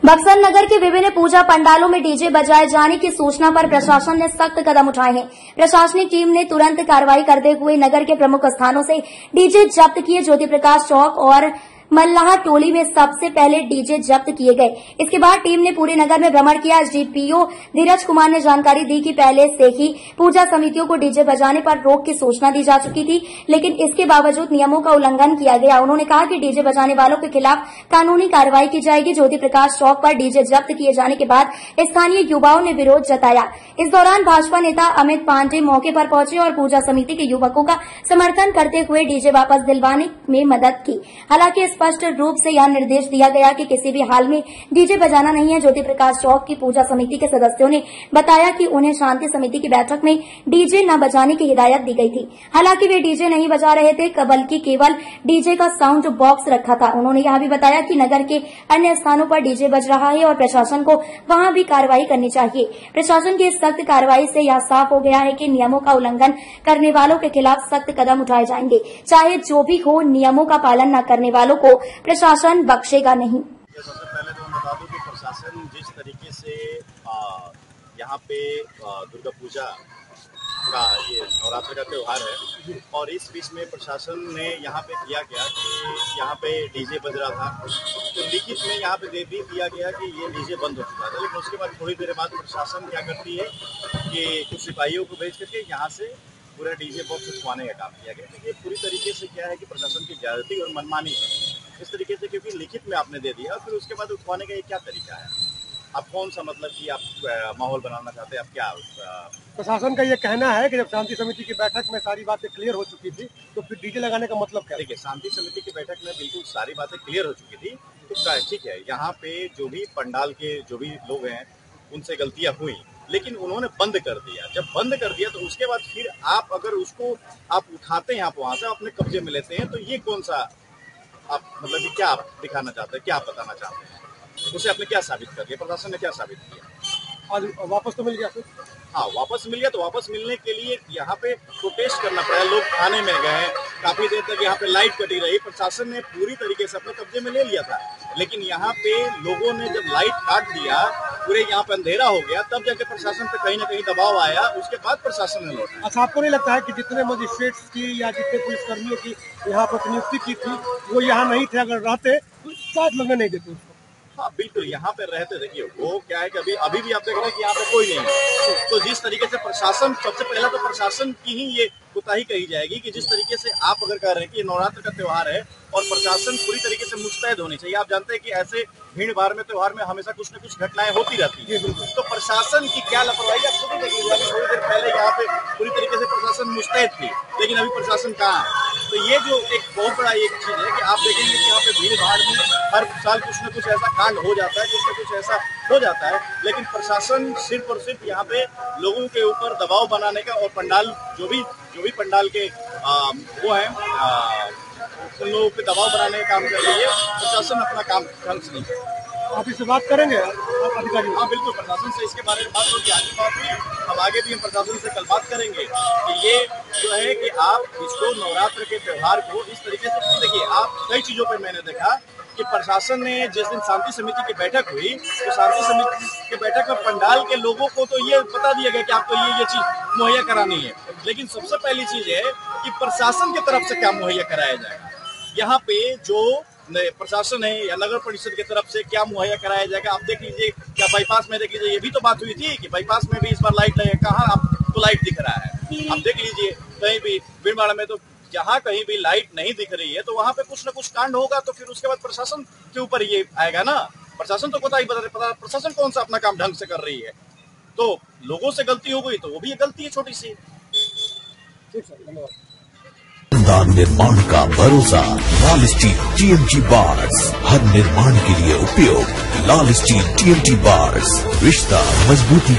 बक्सर नगर के विभिन्न पूजा पंडालों में डीजे बजाए जाने की सूचना पर प्रशासन ने सख्त कदम उठाए हैं। प्रशासनिक टीम ने तुरंत कार्रवाई करते हुए नगर के प्रमुख स्थानों से डीजे जब्त किए। ज्योति प्रकाश चौक और मल्लाह टोली में सबसे पहले डीजे जब्त किए गए। इसके बाद टीम ने पूरे नगर में भ्रमण किया। एसडीपीओ धीरज कुमार ने जानकारी दी कि पहले से ही पूजा समितियों को डीजे बजाने पर रोक की सूचना दी जा चुकी थी, लेकिन इसके बावजूद नियमों का उल्लंघन किया गया। उन्होंने कहा कि डीजे बजाने वालों के खिलाफ कानूनी कार्रवाई की जाएगी। ज्योति प्रकाश चौक पर डीजे जब्त किए जाने के बाद स्थानीय युवाओं ने विरोध जताया। इस दौरान भाजपा नेता अमित पांडे मौके पर पहुंचे और पूजा समिति के युवकों का समर्थन करते हुए डीजे वापस दिलवाने में मदद की। हालांकि स्पष्ट रूप से यह निर्देश दिया गया कि किसी भी हाल में डीजे बजाना नहीं है। ज्योति प्रकाश चौक की पूजा समिति के सदस्यों ने बताया कि उन्हें शांति समिति की बैठक में डीजे न बजाने की हिदायत दी गई थी। हालांकि वे डीजे नहीं बजा रहे थे, बल्कि केवल डीजे का साउंड बॉक्स रखा था। उन्होंने यह भी बताया कि नगर के अन्य स्थानों पर डीजे बज रहा है और प्रशासन को वहां भी कार्रवाई करनी चाहिए। प्रशासन की इस सख्त कार्रवाई से यह साफ हो गया है कि नियमों का उल्लंघन करने वालों के खिलाफ सख्त कदम उठाए जाएंगे। चाहे जो भी हो, नियमों का पालन न करने वालों को प्रशासन बख्शेगा नहीं। सबसे पहले तो मैं बता दूं कि प्रशासन जिस तरीके से यहाँ पे दुर्गा पूजा का ये नवरात्र का त्यौहार है और इस बीच में प्रशासन ने यहाँ पे किया गया कि यहाँ पे डीजे बज रहा था, तो लिखित में यहाँ पे दे भी दिया गया कि ये डीजे बंद हो चुका था। लेकिन उसके बाद थोड़ी देर बाद प्रशासन क्या करती है कि कुछ सिपाहियों को भेज करके यहाँ से पूरा डीजे बॉक्स उठवाने का काम किया गया। तो ये पूरी तरीके से क्या है कि प्रशासन की ज्यादती और मनमानी है इस तरीके से, क्योंकि लिखित में आपने दे दिया फिर उसके बाद उठवाने का ये क्या तरीका है? आप कौन सा मतलब कि आप माहौल बनाना चाहते हैं? आप क्या प्रशासन का ये कहना है कि जब शांति समिति की बैठक में सारी बातें क्लियर हो चुकी थी तो फिर डीजे लगाने का मतलब क्या? देखिए, शांति समिति की बैठक में बिल्कुल सारी बातें क्लियर हो चुकी थी, तो ठीक है, यहाँ पे जो भी पंडाल के जो भी लोग हैं उनसे गलतियां हुई, लेकिन उन्होंने बंद कर दिया। जब बंद कर दिया तो उसके बाद फिर आप अगर उसको आप उठाते हैं, आप वहां से अपने कब्जे में लेते हैं, तो ये कौन सा आप मतलब कि क्या आप दिखाना चाहते हैं, क्या आप बताना चाहते हैं? उसे आपने क्या साबित कर दिया? प्रशासन ने क्या साबित किया? आज वापस तो मिल गया फिर? हाँ, वापस मिल गया। तो वापस मिलने के लिए यहाँ पे प्रोटेस्ट करना पड़ा। लोग थाने में गए, काफी देर तक यहाँ पे लाइट कटी रही। प्रशासन ने पूरी तरीके से अपने कब्जे में ले लिया था, लेकिन यहाँ पे लोगों ने जब लाइट काट दिया, पूरे यहाँ पे अंधेरा हो गया, तब जाके प्रशासन पे कहीं ना कहीं दबाव आया। उसके बाद प्रशासन ने लौटा। अच्छा, आपको नहीं लगता है कि जितने मजिस्ट्रेट्स की या जितने पुलिसकर्मियों की यहाँ पर नियुक्ति की थी वो यहाँ नहीं थे? अगर रहते तो शायद लगने नहीं देते उसको। हाँ बिल्कुल, यहाँ पे रहते। देखिए, वो क्या है कि अभी भी आप देख रहे हैं कि यहाँ पे कोई नहीं है। तो जिस तरीके से प्रशासन, सबसे पहला तो प्रशासन की ही ये कोताही कही जाएगी कि जिस तरीके से आप अगर कह रहे हैं कि ये नवरात्र का त्यौहार है और प्रशासन पूरी तरीके से मुस्तैद होनी चाहिए। आप जानते हैं कि ऐसे भीड़ भाड़ में त्यौहार में हमेशा कुछ न कुछ घटनाएं होती रहती है, तो प्रशासन की क्या लापरवाही आप खुद ही देखिए। अभी थोड़ी देर पहले यहाँ पे पूरी तरीके से प्रशासन मुस्तैद थी, लेकिन अभी प्रशासन कहाँ है? तो ये जो एक बहुत बड़ा एक चीज है कि आप देखेंगे कि यहाँ पे भीड़ भाड़ में हर साल कुछ न कुछ ऐसा कांड हो जाता है, कुछ न कुछ ऐसा हो जाता है, लेकिन प्रशासन सिर्फ और सिर्फ यहाँ पे लोगों के ऊपर दबाव बनाने का और पंडाल जो भी पंडाल के वो है उन लोगों पे दबाव बनाने का काम कर रही है। प्रशासन अपना काम ढंग से नहीं। आप इससे बात करेंगे अधिकारी? हाँ बिल्कुल, प्रशासन से इसके बारे में बात होगी, आगे बात हुई। हम आगे भी हम प्रशासन से कल बात करेंगे कि ये जो है कि आप इसको नवरात्र के त्यौहार को इस तरीके से देखिए। आप कई चीजों पे मैंने देखा कि प्रशासन ने जिस दिन शांति समिति की बैठक हुई तो शांति समिति की बैठक में पंडाल के लोगों को तो ये बता दिया गया कि आपको ये चीज मुहैया करानी है, लेकिन सबसे पहली चीज है कि प्रशासन की तरफ से क्या मुहैया कराया जाएगा। यहाँ पे जो प्रशासन है या नगर परिषद की तरफ से क्या मुहैया कराया जाएगा। आप देख लीजिए, क्या बाईपास में देख लीजिए, ये भी तो बात हुई थी कि बाईपास में भी इस बार लाइट लगे। कहाँ आपको लाइट दिख रहा है? आप देख लीजिए कहीं भी भीड़भाड़ में, तो जहाँ कहीं भी लाइट नहीं दिख रही है तो वहां पे कुछ न कुछ कांड होगा, तो फिर उसके बाद प्रशासन के ऊपर ये आएगा ना। प्रशासन तो कोताही बता रहे, प्रशासन कौन सा अपना काम ढंग से कर रही है? तो लोगों से गलती हो गई तो वो भी गलती है छोटी सी। ठीक सर, धन्यवाद। निर्माण का भरोसा लाल स्टील TMT बार्स, हर निर्माण के लिए उपयोग लाल स्टील TMT बार्स, रिश्ता मजबूती।